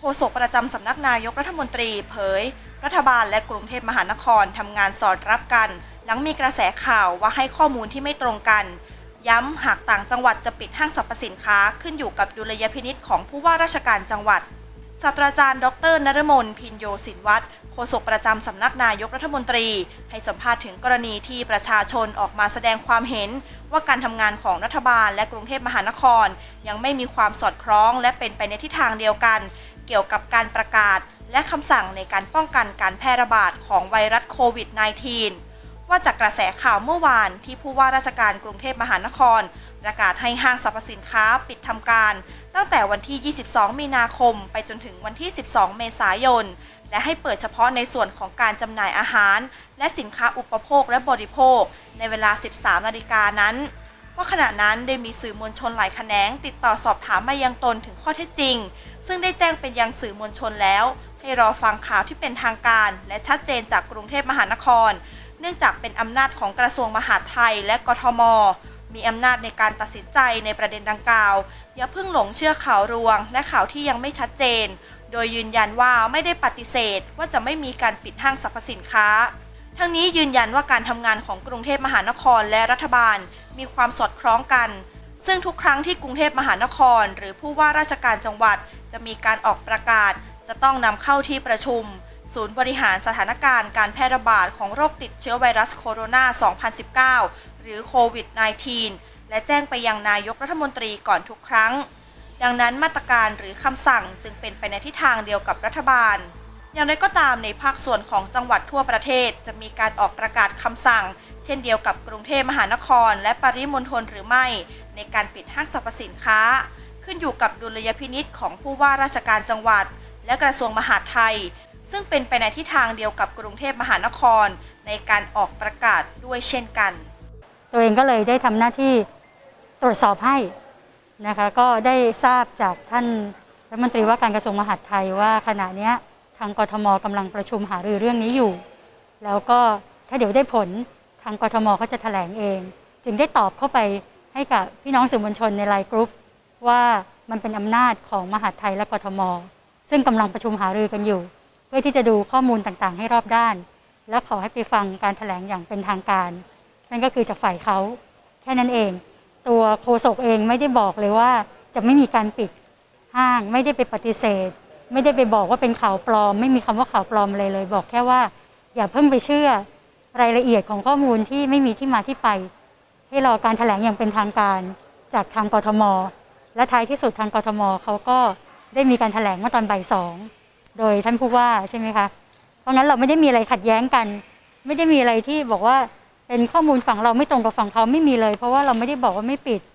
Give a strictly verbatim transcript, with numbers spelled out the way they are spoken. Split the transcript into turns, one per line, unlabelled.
ฆษกประจำสำนักนายกรัฐมนตรีเผยรัฐบาลและกรุงเทพมหานครทำงานสอดรับกันหลังมีกระแสข่าวว่าให้ข้อมูลที่ไม่ตรงกันย้ำหากต่างจังหวัดจะปิดห้างสรรพสินค้าขึ้นอยู่กับดุลยพินิจของผู้ว่าราชการจังหวัดศาสตราจารย์ดรนฤมลพินโยสินวัฒน์โฆษกประจำสำนักนายกรัฐมนตรีให้สัมภาษณ์ถึงกรณีที่ประชาชนออกมาแสดงความเห็นว่าการทำงานของรัฐบาลและกรุงเทพมหานครยังไม่มีความสอดคล้องและเป็นไปในทิศทางเดียวกันเกี่ยวกับการประกาศและคำสั่งในการป้องกันการแพร่ระบาดของไวรัสโควิด สิบเก้า ว่าจากกระแสข่าวเมื่อวานที่ผู้ว่าราชการกรุงเทพมหานครประกาศให้ห้างสรรพสินค้าปิดทำการตั้งแต่วันที่ ยี่สิบสอง มีนาคมไปจนถึงวันที่ สิบสอง เมษายนและให้เปิดเฉพาะในส่วนของการจำหน่ายอาหารและสินค้าอุปโภคและบริโภคในเวลา สิบสาม นาฬิกานั้นว่าขณะนั้นได้มีสื่อมวลชนหลายแขนงติดต่อสอบถามมายังตนถึงข้อเท็จจริงซึ่งได้แจ้งเป็นยังสื่อมวลชนแล้วให้รอฟังข่าวที่เป็นทางการและชัดเจนจากกรุงเทพมหานครเนื่องจากเป็นอำนาจของกระทรวงมหาดไทยและกทม.มีอำนาจในการตัดสินใจในประเด็นดังกล่าวอย่าเพิ่งหลงเชื่อข่าวลวงและข่าวที่ยังไม่ชัดเจนโดยยืนยันว่าไม่ได้ปฏิเสธว่าจะไม่มีการปิดห้างสรรพสินค้าทั้งนี้ยืนยันว่าการทำงานของกรุงเทพมหานครและรัฐบาลมีความสอดคล้องกันซึ่งทุกครั้งที่กรุงเทพมหานครหรือผู้ว่าราชการจังหวัดจะมีการออกประกาศจะต้องนำเข้าที่ประชุมศูนย์บริหารสถานการณ์การแพร่ระบาดของโรคติดเชื้อไวรัสโคโรนา สองพันสิบเก้า หรือโควิด สิบเก้า และแจ้งไปยังนายกรัฐมนตรีก่อนทุกครั้งดังนั้นมาตรการหรือคำสั่งจึงเป็นไปในทิศทางเดียวกับรัฐบาลอย่างไรก็ตามในภาคส่วนของจังหวัดทั่วประเทศจะมีการออกประกาศคำสั่งเช่นเดียวกับกรุงเทพมหานครและปริมณฑลหรือไม่ในการปิดห้างสรรพสินค้าขึ้นอยู่กับดุลยพินิจของผู้ว่าราชการจังหวัดและกระทรวงมหาดไทยซึ่งเป็นไปในทิศทางเดียวกับกรุงเทพมหานครในการออกประกาศด้วยเช่นกัน
ตัวเองก็เลยได้ทำหน้าที่ตรวจสอบให้นะคะก็ได้ทราบจากท่านรัฐมนตรีว่าการกระทรวงมหาดไทยว่าขณะนี้ทางกทมกำลังประชุมหารือเรื่องนี้อยู่แล้วก็ถ้าเดี๋ยวได้ผลทางกทมเขาจะแถลงเองจึงได้ตอบเข้าไปให้กับพี่น้องสื่อมวลชนในไลน์กรุ๊ปว่ามันเป็นอำนาจของมหาดไทยและกทมซึ่งกำลังประชุมหารือกันอยู่เพื่อที่จะดูข้อมูลต่างๆให้รอบด้านและขอให้ไปฟังการแถลงอย่างเป็นทางการนั่นก็คือจากฝ่ายเขาแค่นั้นเองตัวโฆษกเองไม่ได้บอกเลยว่าจะไม่มีการปิดห้างไม่ได้ไปปฏิเสธไม่ได้ไปบอกว่าเป็นข่าวปลอมไม่มีคำว่าข่าวปลอมอะไรเลยบอกแค่ว่าอย่าเพิ่งไปเชื่อรายละเอียดของข้อมูลที่ไม่มีที่มาที่ไปให้รอการแถลงอย่างเป็นทางการจากทางกทมและท้ายที่สุดทางกทมเขาก็ได้มีการแถลงเมื่อตอนบ่ายสองโดยท่านผู้ว่าใช่ไหมคะเพราะงั้นเราไม่ได้มีอะไรขัดแย้งกันไม่ได้มีอะไรที่บอกว่าเป็นข้อมูลฝั่งเราไม่ตรงกับฝั่งเขาไม่มีเลยเพราะว่าเราไม่ได้บอกว่าไม่ปิด